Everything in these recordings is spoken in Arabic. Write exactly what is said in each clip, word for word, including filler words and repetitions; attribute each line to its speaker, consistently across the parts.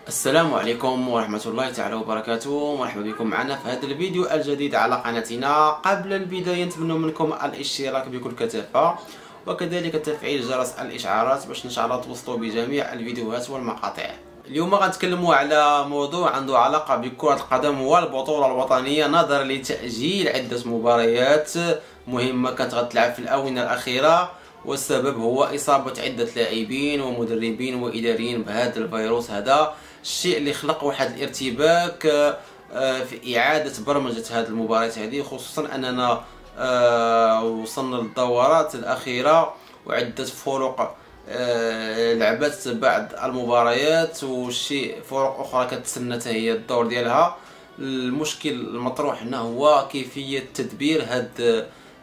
Speaker 1: السلام عليكم ورحمة الله تعالى وبركاته. مرحبا بكم معنا في هذا الفيديو الجديد على قناتنا. قبل البداية نتمنى منكم الاشتراك بكل كثافة وكذلك تفعيل جرس الإشعارات باش إن شاء الله توصلوا بجميع الفيديوهات والمقاطع. اليوم غنتكلموا على موضوع عنده علاقة بكرة القدم والبطولة الوطنية نظرا لتأجيل عدة مباريات مهمة كانت غتلعب في الآونة الأخيرة، والسبب هو إصابة عدة لاعبين ومدربين وإداريين بهذا الفيروس. هذا الشيء اللي خلق واحد الارتباك في إعادة برمجة هذه المباريات هذه، خصوصا أننا وصلنا للدورات الأخيرة وعدة فرق لعبت بعض المباريات وشي فرق أخرى كتسنى هي الدور ديالها. المشكل المطروح هنا هو كيفية تدبير هذا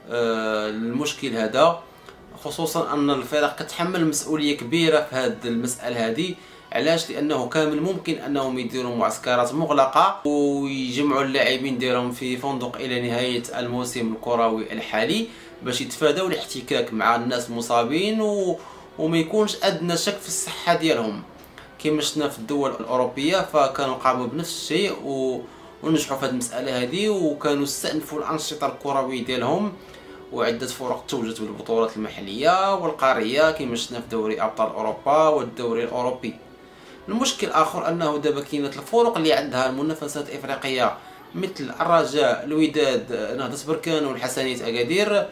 Speaker 1: المشكل هذا، خصوصا أن الفرق كتحمل مسؤولية كبيرة في هذه المسألة هذه. علاش؟ لأنه كان من الممكن أنهم يديروا معسكرات مغلقة ويجمعوا اللاعبين ديالهم في فندق إلى نهاية الموسم الكروي الحالي باش يتفادوا الاحتكاك مع الناس المصابين و... وما يكونش أدنى شك في الصحة ديالهم. كما شفنا في الدول الأوروبية فكانوا قاموا بنفس الشيء و... ونجحوا في هذه المسألة هذه، وكانوا استأنفوا الأنشطة الكروية ديالهم، وعدة فرق توجت بالبطولات المحلية والقارية كما شفنا في دوري أبطال أوروبا والدوري الأوروبي. المشكل الآخر أنه دابا كاينات الفرق اللي عندها المنافسات الإفريقية مثل الرجاء، الوداد، نهضة بركان والحسنية أكادير،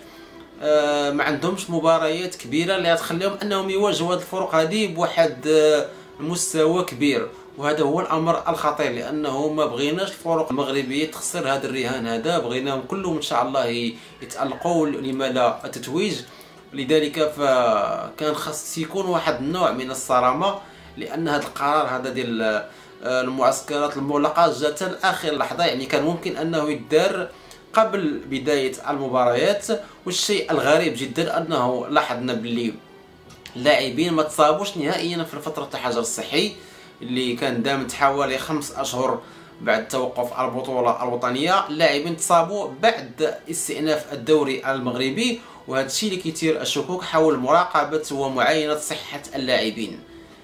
Speaker 1: آه ما عندهمش مباريات كبيرة اللي غتخليهم أنهم يواجهوا هذه الفرق هذه بواحد آه مستوى كبير، وهذا هو الأمر الخطير. لأنه ما بغيناش الفرق المغربية تخسر هذا الرهان هذا، بغيناهم كلهم إن شاء الله يتألقوا لما لا التتويج. لذلك فكان خاص يكون واحد النوع من الصرامة، لأن هذا القرار هذا ديال المعسكرات المغلقة جات لآخر لحظة، يعني كان ممكن أنه يدار قبل بداية المباريات. والشيء الغريب جدا أنه لاحظنا باللي اللاعبين ما تصابوش نهائيا في فترة الحجر الصحي اللي كان دامت حوالي خمس أشهر بعد توقف البطولة الوطنية. اللاعبين تصابوا بعد استئناف الدوري المغربي، وهذا الشيء اللي كيثير الشكوك حول مراقبة ومعاينة صحة اللاعبين.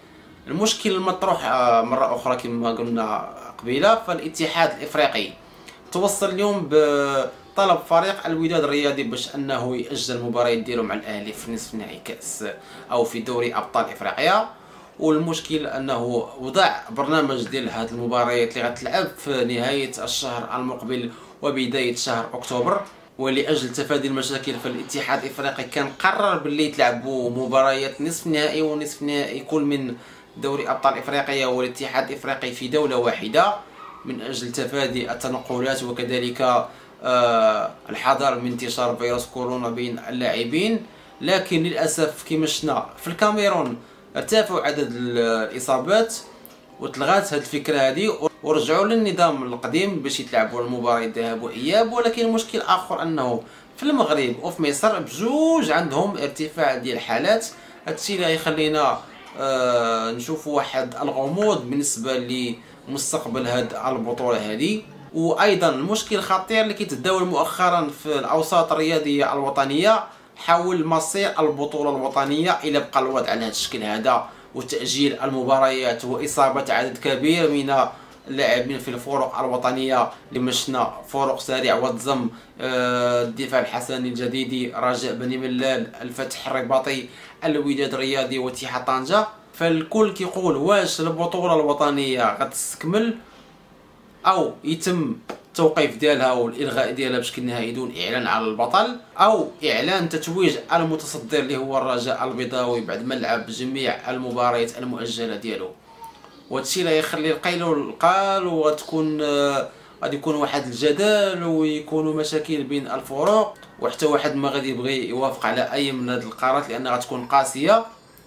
Speaker 1: المشكل المطروح مرة أخرى كما قلنا قبيلة، فالاتحاد الإفريقي توصل اليوم بطلب فريق الوداد الرياضي باش أنه يأجل المباريات ديالو مع الأهلي في نصف نهائي كأس أو في دوري أبطال إفريقيا. والمشكل أنه وضع برنامج ديال هذه المباريات اللي غتلعب في نهاية الشهر المقبل وبداية شهر أكتوبر. ولأجل تفادي المشاكل فالاتحاد الإفريقي كان قرر باللي يتلعبوا مباريات نصف نهائي ونصف نهائي كل من دوري أبطال إفريقيا والاتحاد الإفريقي في دولة واحدة من أجل تفادي التنقلات وكذلك آه الحذر من انتشار فيروس كورونا بين اللاعبين. لكن للأسف كما شفنا في الكاميرون ارتفعوا عدد الإصابات وتلغات هذه الفكرة هذه ورجعوا للنظام القديم باش يتلعبوا المباريات ذهاب وإياب. ولكن المشكل آخر أنه في المغرب وفي مصر بجوج عندهم ارتفاع ديال الحالات. هادشي اللي غيخلينا آه نشوفوا واحد الغموض بالنسبة لمستقبل هذه البطولة هذه. وأيضا المشكل الخطير اللي كيتداول مؤخرا في الأوساط الرياضية الوطنية حول مصير البطولة الوطنية إلى بقى الوضع على هذا الشكل هذا، وتأجيل المباريات وإصابة عدد كبير من اللاعبين في الفرق الوطنية اللي مشنا فرق سريع والضم، الدفاع الحسني الجديدي، رجاء بني ملال، الفتح الرباطي، الوداد الرياضي واتحاد طنجة. فالكل كيقول واش البطولة الوطنية غتستكمل أو يتم التوقيف ديالها والإلغاء ديالها بشكل نهائي دون إعلان على البطل، أو إعلان تتويج المتصدر اللي هو الرجاء البيضاوي بعد ما لعب جميع المباريات المؤجلة ديالو. وهادشي اللي يخلي القيل والقال، وغتكون غادي يكون واحد الجدل ويكونوا مشاكل بين الفروق، وحتى واحد ما غادي يبغي يوافق على أي من هذه القرارات لأنها غتكون قاسية.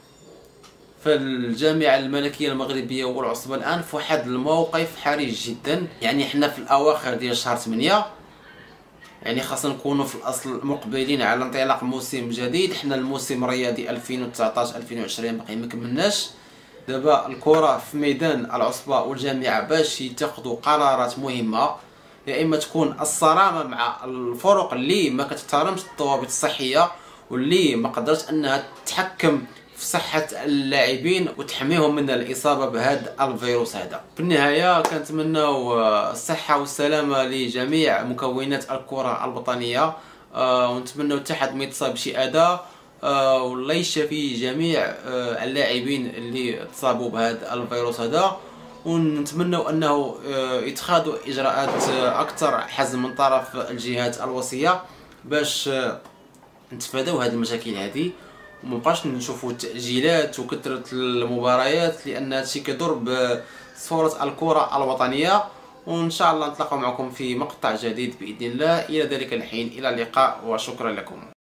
Speaker 1: فالجامعة الملكية المغربية والعصبة الآن في واحد الموقف حرج جدا. يعني حنا في الأواخر ديال شهر ثمانية، يعني خاصنا نكونوا في الأصل مقبلين على انطلاق موسم جديد. حنا الموسم الرياضي ألفين وتسعطاش ألفين وعشرين باقي ما كملناش. دابا الكرة في ميدان العصبة والجامعة باش يتخذوا قرارات مهمة، يا إما تكون الصرامة مع الفرق اللي ما كتحترمش الضوابط الصحية واللي ما قدرت أنها تتحكم في صحة اللاعبين وتحميهم من الإصابة بهذا الفيروس هذا. في النهاية كنتمناو الصحة والسلامة لجميع مكونات الكرة الوطنية، ونتمناو حتى حد ما يتصاب بشي أذى، والله يشفي جميع اللاعبين اللي تصابوا بهذا الفيروس هذا. ونتمنوا انه يتخذوا اجراءات اكثر حزم من طرف الجهات الوصيه باش نتفاداو هذه المشاكل هذه، ومبقاش نشوفوا تاجيلات وكثره المباريات، لان هادشي كيضر بصوره الكره الوطنيه. وان شاء الله نتلاقاو معكم في مقطع جديد باذن الله. الى ذلك الحين، الى اللقاء وشكرا لكم.